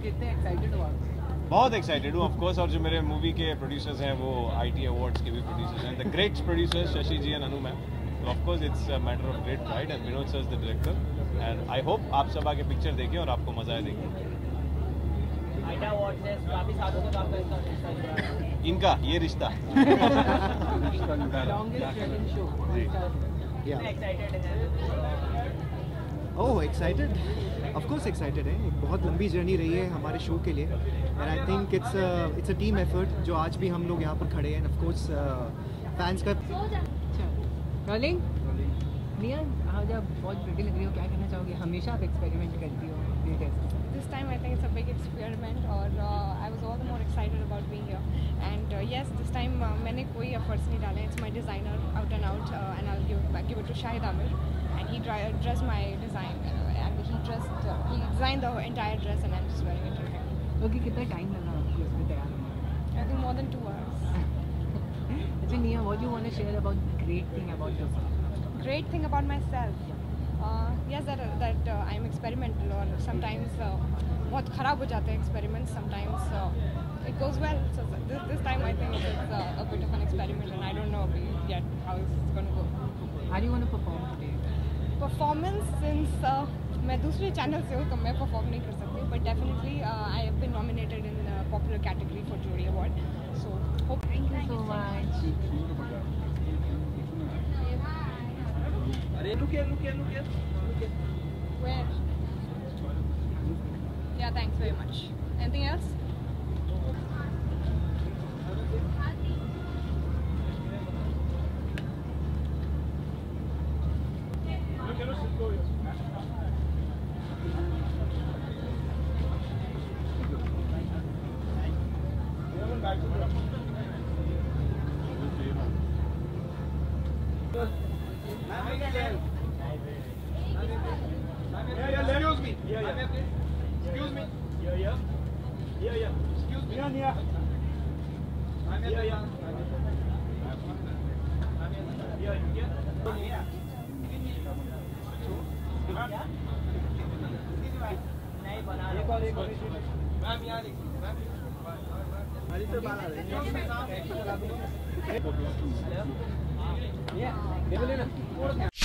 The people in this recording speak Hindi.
कितने एक्साइटेड हो आप? बहुत एक्साइटेड हूँ ऑफ कोर्स, और जो मेरे मूवी के प्रोड्यूसर्स हैं वो आईटी अवार्ड्स के भी प्रोड्यूसर्स हैं, the great producers Shashi ji and Anu ma'am. तो of course it's a matter of great pride and Vinod sir is the director and I hope आप सब आके पिक्चर देखें और आपको मजा आए देखें। इनका ये रिश्ता oh excited, of course excited है। एक बहुत लंबी जर्नी रही है हमारे शो के लिए and I think it's a team effort जो आज भी हम लोग यहाँ पर खड़े हैं। ऑफ कोर्स फैंस का रोलिंग निया आज आप बहुत प्रिटी लग रही हो, क्या कहना चाहोगे? हमेशा आप एक्सपेरिमेंट करती हो, This time I think it's a big experiment और I was all the more excited about being here and yes this time मैंने कोई efforts नहीं डाले, it's my designer out and out and I'll give it to Shahid Amir and he dressed my design and he designed the entire dress and I'm just wearing it perfectly. Okay, कितना टाइम लगा आपको इसमें तैयार होने में? I think more than 2 hours. अच्छा निया, what do you want to share about the great thing about yourself? Great thing about myself. Yes, that I'm experimental और sometimes बहुत ख़राब हो जाते हैं experiments. Sometimes it goes well. So this time I think it's a bit of an experiment and I don't know yet how it's going to go. How do you want to perform today? Performance since मैं दूसरे चैनल से हूँ तो मैं perform नहीं कर सकती, but definitely I have been nominated in the popular category for Jury Award. So hope. Thank you so much. Look here. Where? Yeah, thanks very much. Anything else? Excuse me. Excuse me. Excuse me. Ma'am